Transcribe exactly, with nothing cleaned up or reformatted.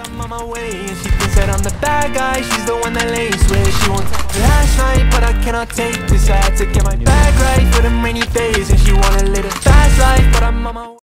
I'm on my way, and she thinks that I'm the bad guy. She's the one that lays with. She won't take last night, but I cannot take this. I had to get my bag right for them rainy days, and she wanna live a fast life, but I'm on my way.